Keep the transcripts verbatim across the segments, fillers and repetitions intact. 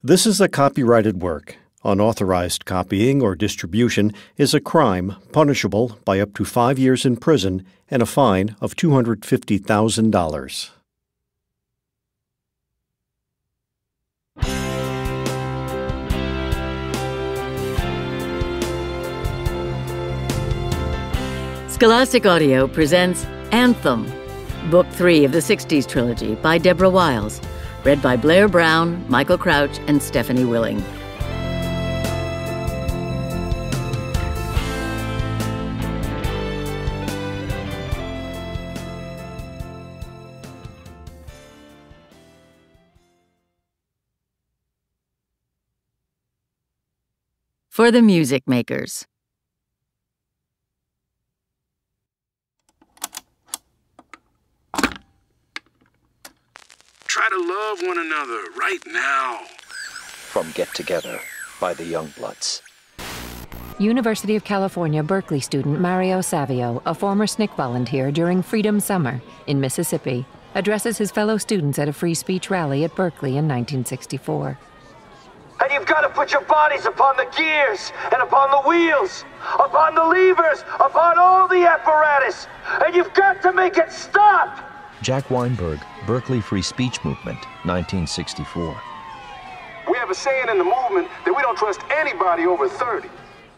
This is a copyrighted work. Unauthorized copying or distribution is a crime punishable by up to five years in prison and a fine of two hundred fifty thousand dollars. Scholastic Audio presents Anthem, Book three of the Sixties Trilogy by Deborah Wiles, read by Blair Brown, Michael Crouch, and Stephanie Willing. For the Music Makers. Try to love one another right now. From Get Together by the Youngbloods. University of California Berkeley student Mario Savio, a former S N C C volunteer during Freedom Summer in Mississippi, addresses his fellow students at a free speech rally at Berkeley in nineteen sixty-four. And you've got to put your bodies upon the gears, and upon the wheels, upon the levers, upon all the apparatus, and you've got to make it stop! Jack Weinberg, Berkeley Free Speech Movement, nineteen sixty-four. We have a saying in the movement that we don't trust anybody over thirty.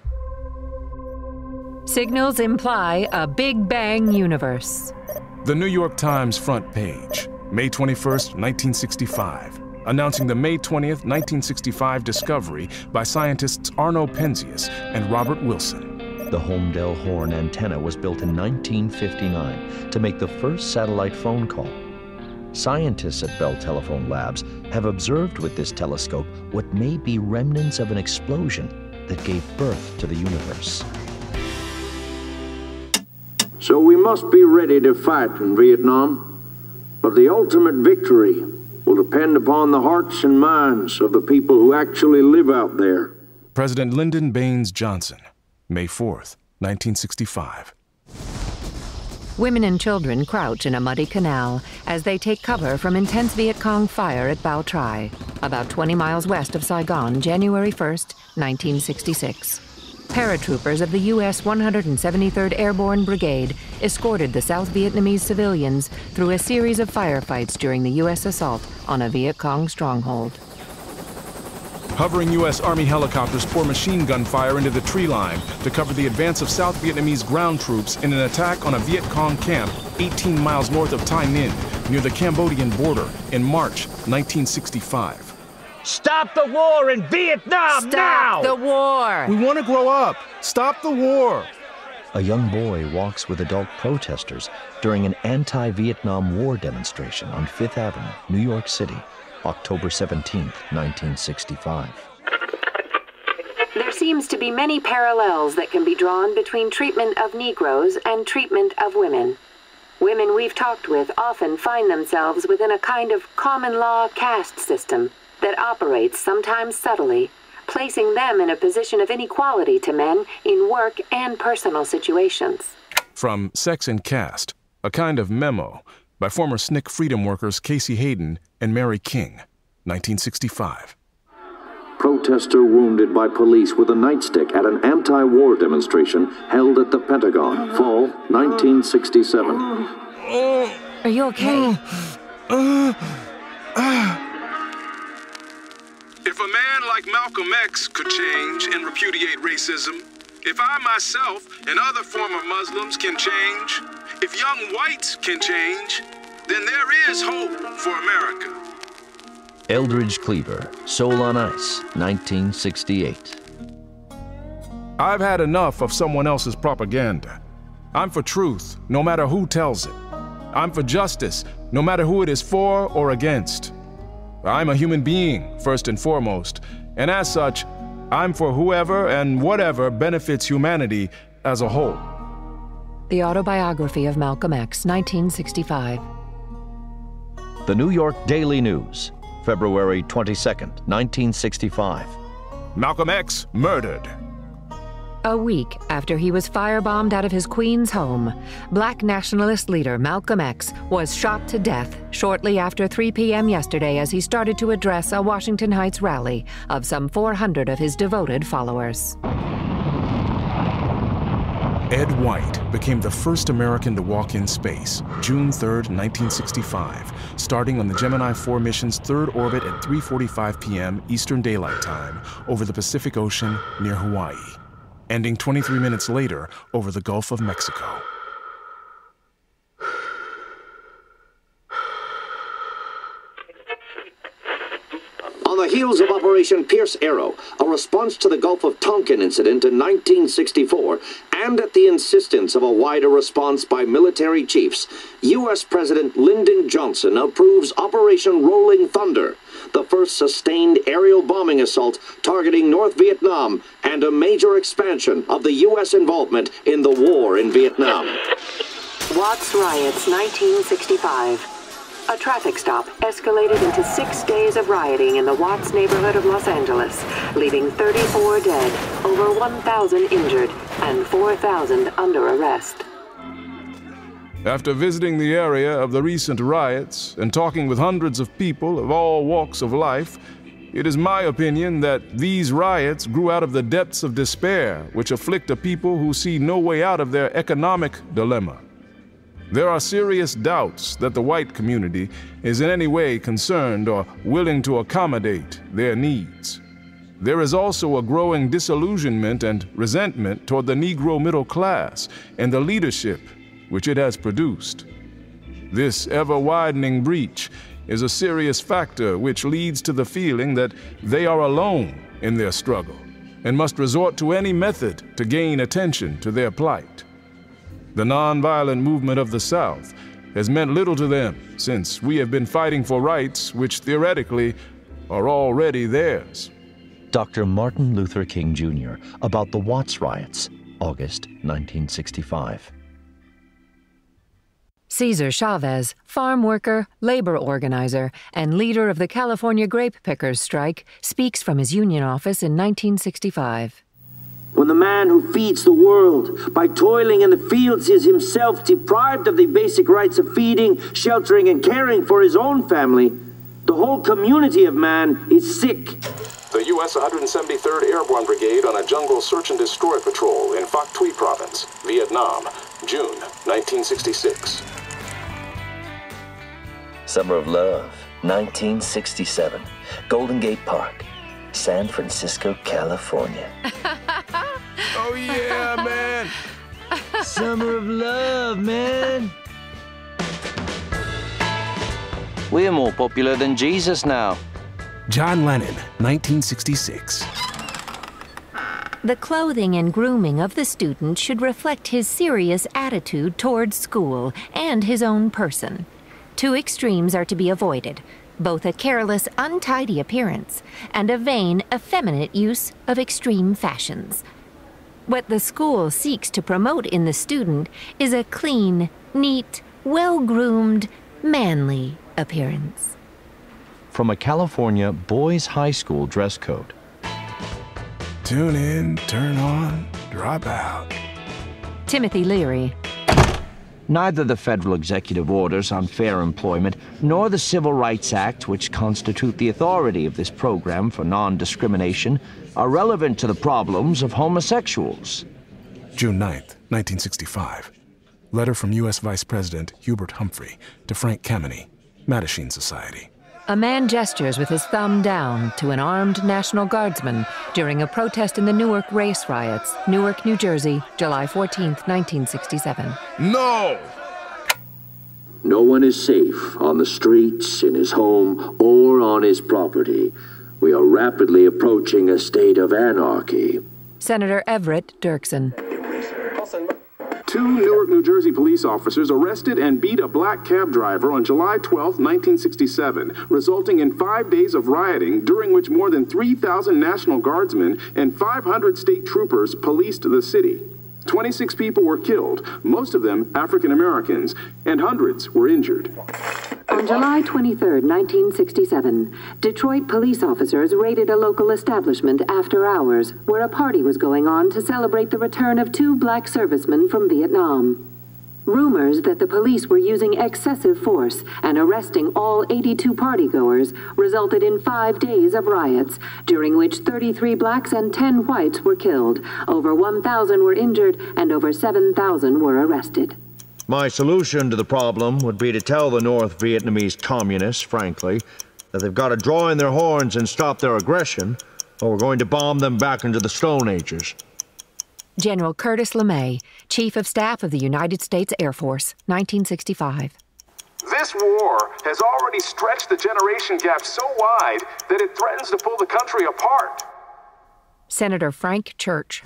Signals imply a Big Bang universe. The New York Times front page, May twenty-first, nineteen sixty-five. Announcing the May twentieth, nineteen sixty-five discovery by scientists Arno Penzias and Robert Wilson. The Holmdel Horn antenna was built in nineteen fifty-nine to make the first satellite phone call. Scientists at Bell Telephone Labs have observed with this telescope what may be remnants of an explosion that gave birth to the universe. So we must be ready to fight in Vietnam, but the ultimate victory will depend upon the hearts and minds of the people who actually live out there. President Lyndon Baines Johnson, May fourth, nineteen sixty-five. Women and children crouch in a muddy canal as they take cover from intense Viet Cong fire at Bao Tri, about twenty miles west of Saigon, January first, nineteen sixty-six. Paratroopers of the U S one hundred seventy-third Airborne Brigade escorted the South Vietnamese civilians through a series of firefights during the U S assault on a Viet Cong stronghold. Hovering U S Army helicopters pour machine gun fire into the tree line to cover the advance of South Vietnamese ground troops in an attack on a Viet Cong camp eighteen miles north of Tay Ninh, near the Cambodian border, in March nineteen sixty-five. Stop the war in Vietnam Stop now! the war! We want to grow up. Stop the war. A young boy walks with adult protesters during an anti-Vietnam War demonstration on Fifth Avenue, New York City, October seventeenth, nineteen sixty-five. There seems to be many parallels that can be drawn between treatment of Negroes and treatment of women. Women we've talked with often find themselves within a kind of common law caste system that operates sometimes subtly, placing them in a position of inequality to men in work and personal situations. From Sex and Caste, a kind of memo by former S N C C freedom workers Casey Hayden and Mary King, nineteen sixty-five. Protester wounded by police with a nightstick at an anti-war demonstration held at the Pentagon, fall nineteen sixty-seven. Are you okay? If a man like Malcolm X could change and repudiate racism, if I myself and other former Muslims can change, if young whites can change, then there is hope for America. Eldridge Cleaver, Soul on Ice, nineteen sixty-eight. I've had enough of someone else's propaganda. I'm for truth, no matter who tells it. I'm for justice, no matter who it is for or against. I'm a human being, first and foremost, and as such, I'm for whoever and whatever benefits humanity as a whole. The Autobiography of Malcolm X, nineteen sixty-five. The New York Daily News, February twenty-second, nineteen sixty-five. Malcolm X murdered. A week after he was firebombed out of his Queens home, Black nationalist leader Malcolm X was shot to death shortly after three p.m. yesterday as he started to address a Washington Heights rally of some four hundred of his devoted followers. Ed White became the first American to walk in space, June third, nineteen sixty-five, starting on the Gemini four mission's third orbit at three forty-five p.m. Eastern Daylight Time over the Pacific Ocean near Hawaii, ending twenty-three minutes later over the Gulf of Mexico. On the heels of Operation Pierce Arrow, a response to the Gulf of Tonkin incident in nineteen sixty-four, and at the insistence of a wider response by military chiefs, U S President Lyndon Johnson approves Operation Rolling Thunder, the first sustained aerial bombing assault targeting North Vietnam and a major expansion of the U S involvement in the war in Vietnam. Watts riots, nineteen sixty-five. A traffic stop escalated into six days of rioting in the Watts neighborhood of Los Angeles, leaving thirty-four dead, over one thousand injured, and four thousand under arrest. After visiting the area of the recent riots and talking with hundreds of people of all walks of life, it is my opinion that these riots grew out of the depths of despair which afflict a people who see no way out of their economic dilemma. There are serious doubts that the white community is in any way concerned or willing to accommodate their needs. There is also a growing disillusionment and resentment toward the Negro middle class and the leadership which it has produced. This ever-widening breach is a serious factor which leads to the feeling that they are alone in their struggle and must resort to any method to gain attention to their plight. The nonviolent movement of the South has meant little to them since we have been fighting for rights which theoretically are already theirs. Doctor Martin Luther King Junior about the Watts riots, August nineteen sixty-five. Cesar Chavez, farm worker, labor organizer, and leader of the California grape pickers strike, speaks from his union office in nineteen sixty-five. When the man who feeds the world by toiling in the fields is himself deprived of the basic rights of feeding, sheltering, and caring for his own family, the whole community of man is sick. The U S one hundred seventy-third Airborne Brigade on a jungle search and destroy patrol in Phac Thuy Province, Vietnam, June nineteen sixty-six. Summer of Love, nineteen sixty-seven, Golden Gate Park, San Francisco, California. Oh yeah, man! Summer of Love, man! We're more popular than Jesus now. John Lennon, nineteen sixty-six. The clothing and grooming of the student should reflect his serious attitude towards school and his own person. Two extremes are to be avoided, both a careless, untidy appearance and a vain, effeminate use of extreme fashions. What the school seeks to promote in the student is a clean, neat, well-groomed, manly appearance. From a California boys' high school dress code. Tune in, turn on, drop out. Timothy Leary. Neither the federal executive orders on fair employment nor the Civil Rights Act, which constitute the authority of this program for non-discrimination, are relevant to the problems of homosexuals. June ninth, nineteen sixty-five. Letter from U S Vice President Hubert Humphrey to Frank Kameny, Mattachine Society. A man gestures with his thumb down to an armed National Guardsman during a protest in the Newark race riots, Newark, New Jersey, July fourteenth, nineteen sixty-seven. No! No one is safe on the streets, in his home, or on his property. We are rapidly approaching a state of anarchy. Senator Everett Dirksen. Two Newark, New Jersey police officers arrested and beat a black cab driver on July twelfth, nineteen sixty-seven, resulting in five days of rioting, during which more than three thousand National Guardsmen and five hundred state troopers policed the city. twenty-six people were killed, most of them African Americans, and hundreds were injured. On July twenty-third, nineteen sixty-seven, Detroit police officers raided a local establishment after hours where a party was going on to celebrate the return of two black servicemen from Vietnam. Rumors that the police were using excessive force and arresting all eighty-two partygoers resulted in five days of riots, during which thirty-three blacks and ten whites were killed, over one thousand were injured, and over seven thousand were arrested. My solution to the problem would be to tell the North Vietnamese communists, frankly, that they've got to draw in their horns and stop their aggression, or we're going to bomb them back into the Stone Ages. General Curtis LeMay, Chief of Staff of the United States Air Force, nineteen sixty-five. This war has already stretched the generation gap so wide that it threatens to pull the country apart. Senator Frank Church.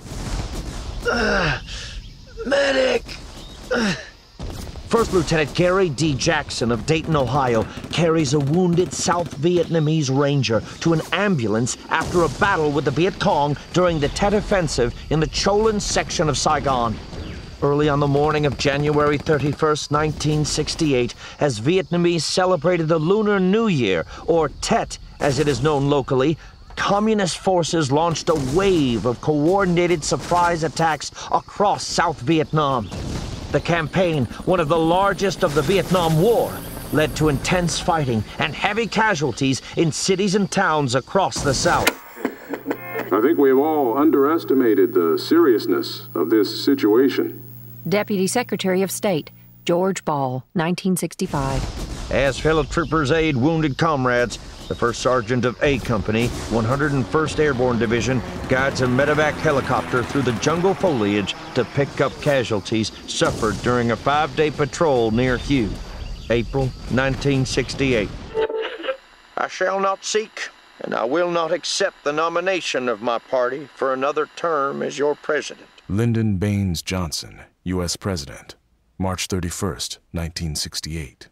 Uh, medic! Uh. First Lieutenant Gary D. Jackson of Dayton, Ohio, carries a wounded South Vietnamese Ranger to an ambulance after a battle with the Viet Cong during the Tet Offensive in the Cholan section of Saigon. Early on the morning of January thirty-first, nineteen sixty-eight, as Vietnamese celebrated the Lunar New Year, or Tet as it is known locally, Communist forces launched a wave of coordinated surprise attacks across South Vietnam. The campaign, one of the largest of the Vietnam War, led to intense fighting and heavy casualties in cities and towns across the South. I think we have all underestimated the seriousness of this situation. Deputy Secretary of State, George Ball, nineteen sixty-five. As fellow troopers aid wounded comrades, the First Sergeant of A Company, one hundred first Airborne Division, guides a medevac helicopter through the jungle foliage to pick up casualties suffered during a five-day patrol near Hue, April nineteen sixty-eight. I shall not seek, and I will not accept the nomination of my party for another term as your president. Lyndon Baines Johnson, U S President, March thirty-first, nineteen sixty-eight.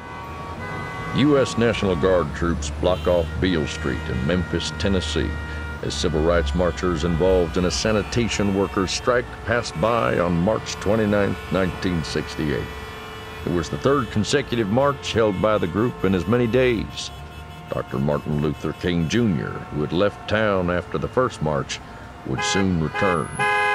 U S National Guard troops block off Beale Street in Memphis, Tennessee, as civil rights marchers involved in a sanitation workers' strike passed by on March twenty-ninth, nineteen sixty-eight. It was the third consecutive march held by the group in as many days. Doctor Martin Luther King Junior, who had left town after the first march, would soon return.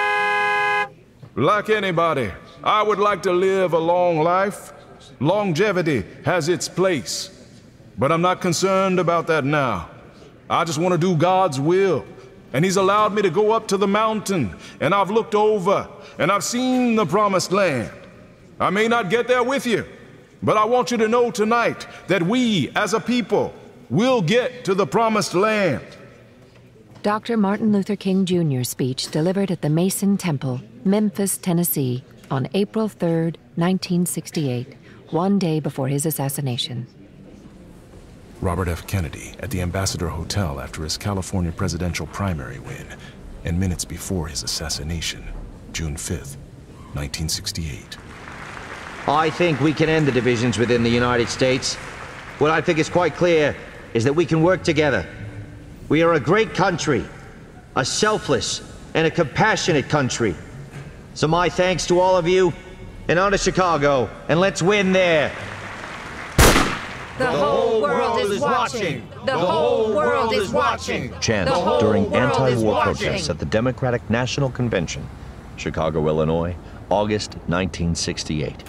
Like anybody, I would like to live a long life. Longevity has its place, but I'm not concerned about that now. I just want to do God's will, and He's allowed me to go up to the mountain, and I've looked over, and I've seen the promised land. I may not get there with you, but I want you to know tonight that we, as a people, will get to the promised land. Doctor Martin Luther King Junior's speech delivered at the Mason Temple, Memphis, Tennessee, on April third, nineteen sixty-eight. One day before his assassination. Robert F. Kennedy at the Ambassador Hotel after his California presidential primary win, and minutes before his assassination, June fifth, nineteen sixty-eight. I think we can end the divisions within the United States. What I think is quite clear is that we can work together. We are a great country, a selfless and a compassionate country. So my thanks to all of you, and on to Chicago, and let's win there. The whole world is watching. The whole world is watching. Chant during anti-war protests at the Democratic National Convention, Chicago, Illinois, August nineteen sixty-eight.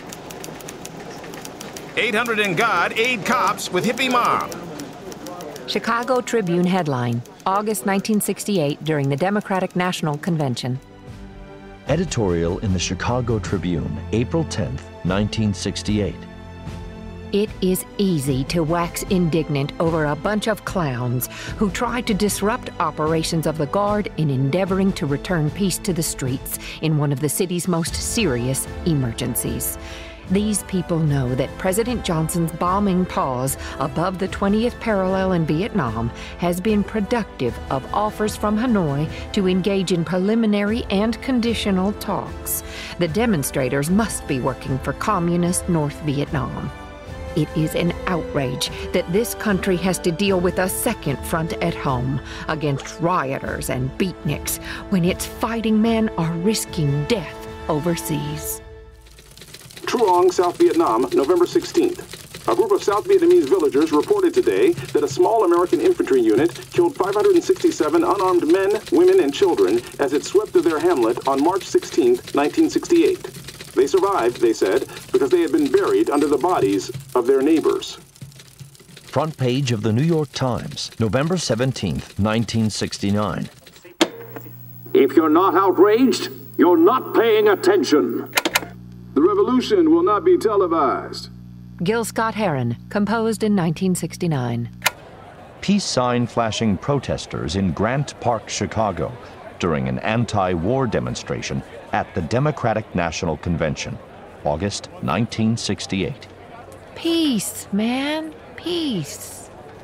eight hundred in God aid cops with hippie mob. Chicago Tribune headline, August nineteen sixty-eight during the Democratic National Convention. Editorial in the Chicago Tribune, April tenth, nineteen sixty-eight. It is easy to wax indignant over a bunch of clowns who try to disrupt operations of the Guard in endeavoring to return peace to the streets in one of the city's most serious emergencies. These people know that President Johnson's bombing pause above the twentieth parallel in Vietnam has been productive of offers from Hanoi to engage in preliminary and conditional talks. The demonstrators must be working for communist North Vietnam. It is an outrage that this country has to deal with a second front at home against rioters and beatniks when its fighting men are risking death overseas. Truong, South Vietnam, November sixteenth. A group of South Vietnamese villagers reported today that a small American infantry unit killed five hundred sixty-seven unarmed men, women, and children as it swept through their hamlet on March sixteenth, nineteen sixty-eight. They survived, they said, because they had been buried under the bodies of their neighbors. Front page of the New York Times, November seventeenth, nineteen sixty-nine. If you're not outraged, you're not paying attention. The revolution will not be televised. Gil Scott Heron, composed in nineteen sixty-nine. Peace sign flashing protesters in Grant Park, Chicago, during an anti-war demonstration at the Democratic National Convention, August nineteen sixty-eight. Peace, man, peace.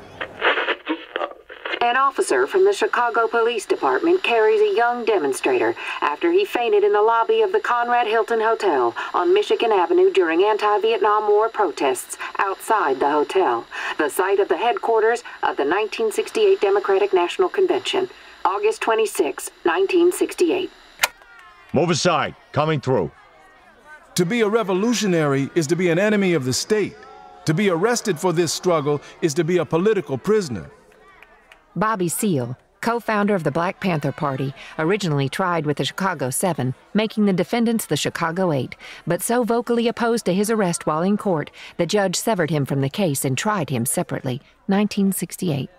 An officer from the Chicago Police Department carries a young demonstrator after he fainted in the lobby of the Conrad Hilton Hotel on Michigan Avenue during anti-Vietnam War protests outside the hotel, the site of the headquarters of the nineteen sixty-eight Democratic National Convention, August twenty-sixth, nineteen sixty-eight. Move aside, coming through. To be a revolutionary is to be an enemy of the state. To be arrested for this struggle is to be a political prisoner. Bobby Seale, co-founder of the Black Panther Party, originally tried with the Chicago Seven, making the defendants the Chicago Eight, but so vocally opposed to his arrest while in court, the judge severed him from the case and tried him separately. nineteen sixty-eight.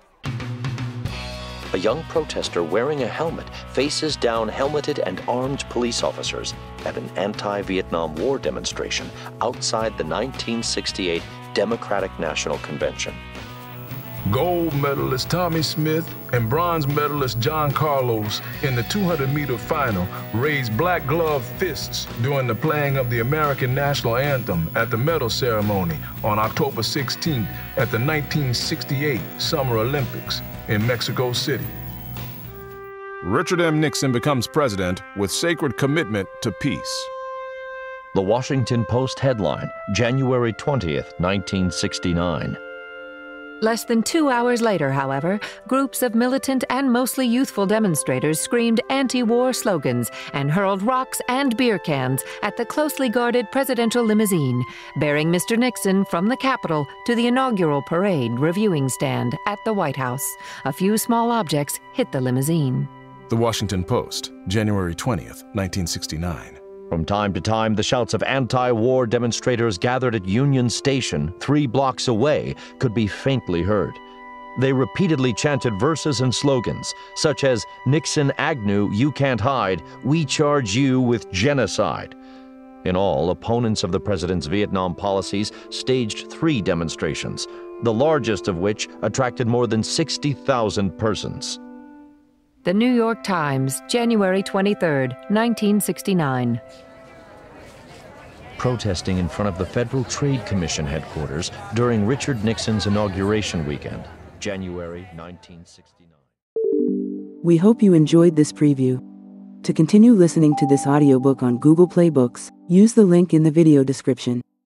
A young protester wearing a helmet faces down helmeted and armed police officers at an anti-Vietnam War demonstration outside the nineteen sixty-eight Democratic National Convention. Gold medalist Tommy Smith and bronze medalist John Carlos in the two hundred meter final raised black glove fists during the playing of the American National Anthem at the medal ceremony on October sixteenth at the nineteen sixty-eight Summer Olympics in Mexico City. Richard M. Nixon becomes president with sacred commitment to peace. The Washington Post headline, January twentieth, nineteen sixty-nine. Less than two hours later, however, groups of militant and mostly youthful demonstrators screamed anti-war slogans and hurled rocks and beer cans at the closely guarded presidential limousine, bearing Mister Nixon from the Capitol to the inaugural parade reviewing stand at the White House. A few small objects hit the limousine. The Washington Post, January twentieth, nineteen sixty-nine. From time to time, the shouts of anti-war demonstrators gathered at Union Station, three blocks away, could be faintly heard. They repeatedly chanted verses and slogans, such as, "Nixon Agnew, you can't hide, we charge you with genocide." In all, opponents of the president's Vietnam policies staged three demonstrations, the largest of which attracted more than sixty thousand persons. The New York Times, January twenty-third, nineteen sixty-nine. Protesting in front of the Federal Trade Commission headquarters during Richard Nixon's inauguration weekend, January nineteen sixty-nine. We hope you enjoyed this preview. To continue listening to this audiobook on Google Play Books, use the link in the video description.